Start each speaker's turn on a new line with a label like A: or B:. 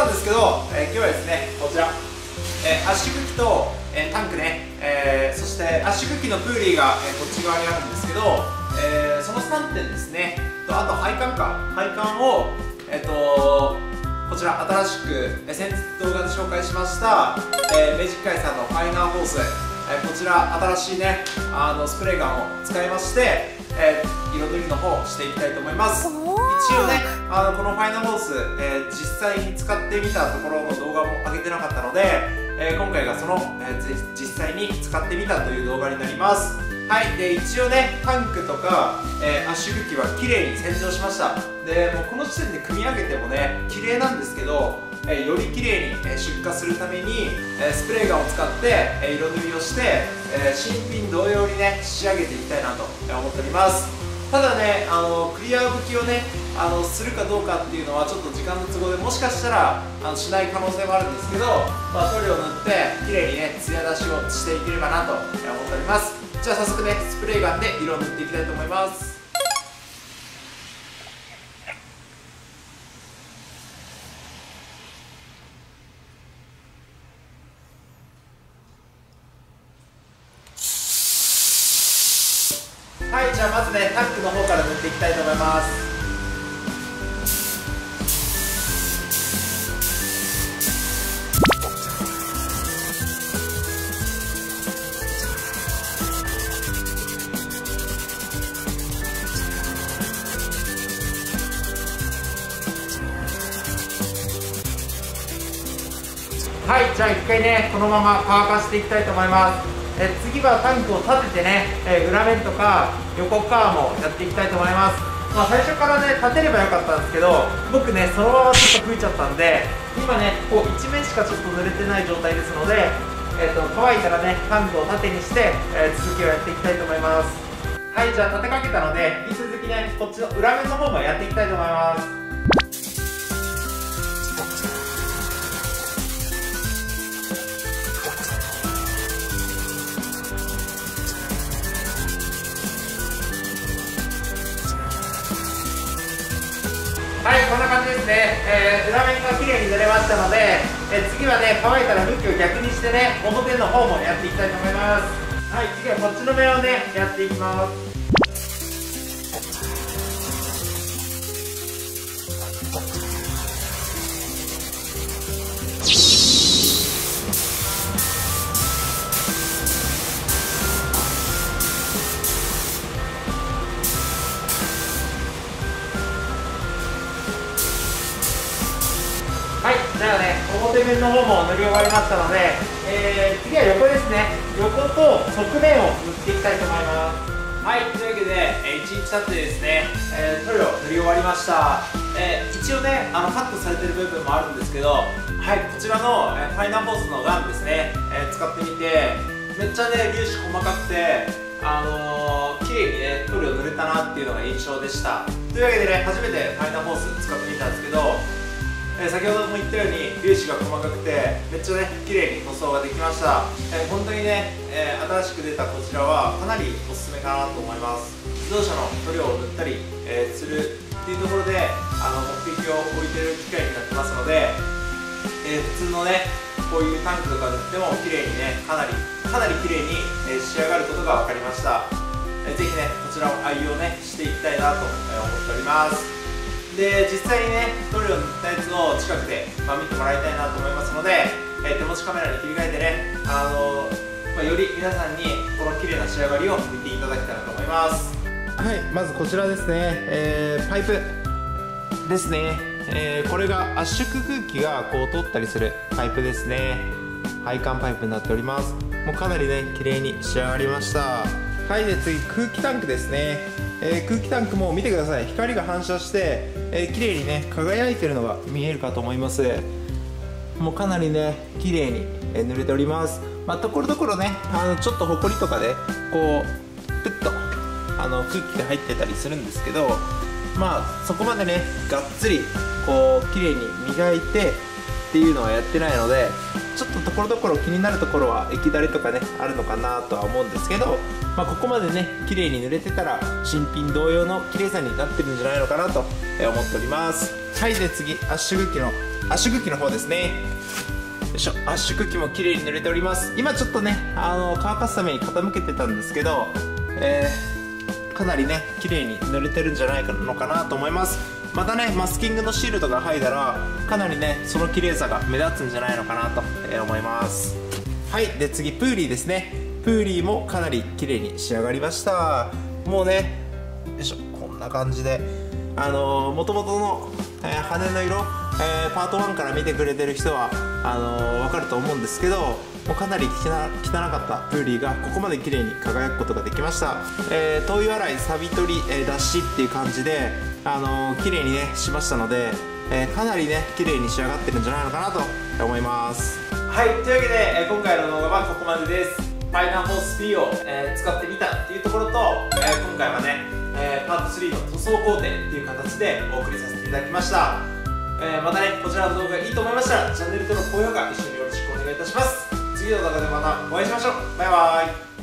A: なんですけど、今日はですね、こちら、圧縮機と、タンクね、そして圧縮機のプーリーが、こっち側にあるんですけど、その3点ですね、あと配管を、こちら新しく先日動画で紹介しました、メジックアイさんのファイナーホース、こちら新しいねスプレーガンを使いまして、色塗りの方をしていきたいと思います。一応ねこのファイナーホース、実際に使ってみたところの動画も上げてなかったので、今回がその、実際に使ってみたという動画になります。はい、で一応ねタンクとか、圧縮機は綺麗に洗浄しました。でもうこの時点で組み上げてもね綺麗なんですけど、より綺麗に出荷するためにスプレーガンを使って色塗りをして新品同様にね仕上げていきたいなと思っております。ただねクリア拭きをねするかどうかっていうのはちょっと時間の都合でもしかしたらしない可能性もあるんですけど、塗料を塗って綺麗にねツヤ出しをしていければなと思っております。じゃあ早速ねスプレーガンで色を塗っていきたいと思います。はい、じゃあまずねタンクの方から塗っていきたいと思います。はい、じゃあ一回ねこのまま乾かしていきたいと思います。次はタンクを立ててね、裏面とか横側もやっていきたいと思います。最初からね立てればよかったんですけど、僕ねそのままちょっと吹いちゃったんで、今ねこう一面しかちょっと濡れてない状態ですので、乾いたらねタンクを縦にして、続きをやっていきたいと思います。はい、じゃあ立てかけたので引き続きねこっちの裏面の方もやっていきたいと思います。はい、こんな感じですね、裏面が綺麗に塗れましたので、次はね乾いたら向きを逆にしてね表の方もやっていきたいと思います。はい、次はこっちの面をねやっていきます。はい、じゃあね表面の方も塗り終わりましたので、次は横ですね。横と側面を塗っていきたいと思います。はい、というわけで、1日経ってですね、塗料塗り終わりました。一応ねカットされてる部分もあるんですけど、はい、こちらの、ファイナーホースのガンですね、使ってみてめっちゃね粒子細かくて綺麗にね塗料塗れたなっていうのが印象でした。というわけでね初めてファイナーホース使ってみたんですけど、先ほども言ったように粒子が細かくてめっちゃね綺麗に塗装ができました。本当にね、新しく出たこちらはかなりおすすめかなと思います。自動車の塗料を塗ったり、するっていうところで目的を置いてる機械になってますので、普通のねこういうタンクとか塗っても綺麗にねかなり綺麗に、仕上がることが分かりました。ぜひねこちらを愛用ねしていきたいなと、思っております。で実際にね塗料を塗ったやつを近くで、見てもらいたいなと思いますので、手持ちカメラに切り替えてねより皆さんにこの綺麗な仕上がりを見ていただけたらと思います。はい、まずこちらですね、パイプですね、これが圧縮空気がこう通ったりするパイプですね。配管パイプになっております。もうかなりね綺麗に仕上がりました。はい、で次空気タンクですね。空気タンクも見てください。光が反射して、綺麗にね輝いてるのが見えるかと思います。もうかなりね綺麗に、塗れております。ところどころねちょっとほこりとかでこうプッと空気が入ってたりするんですけど、そこまでねがっつりこう綺麗に磨いてっ
B: っていうのはやってないので、ちょっとところどころ気になるところは液だれとかねあるのかなとは思うんですけど、ここまでね綺麗に塗れてたら新品同様の綺麗さになってるんじゃないのかなと思っております。はい、で次圧縮機の方ですね。よいしょ、圧縮機も綺麗に塗れております。今ちょっとね乾かすために傾けてたんですけど、かなりね綺麗に塗れてるんじゃないのかなと思います。またねマスキングのシールとか剥いだらかなりねその綺麗さが目立つんじゃないのかなと思います。はい、で次プーリーですね。プーリーもかなり綺麗に仕上がりました。もうね、よいしょ、こんな感じでもともとの、羽の色、パート1から見てくれてる人は分かると思うんですけど、もうかなり汚かったプーリーがここまで綺麗に輝くことができました。灯油洗い、サビ取り、脱脂っていう感じで綺麗にねしましたので、かなりね綺麗に仕上がってるんじゃないのかなと思います。はい、というわけで、今回の動画はここまでです。ファイナーホース P を、使ってみたっていうところと、今回はね、パート3の塗装工程っていう形でお送りさせていただきました。またねこちらの動画がいいと思いましたらチャンネル登録、高評価一緒によろしくお願いいたします。次の動画でまたお会いしましょう。バイバーイ。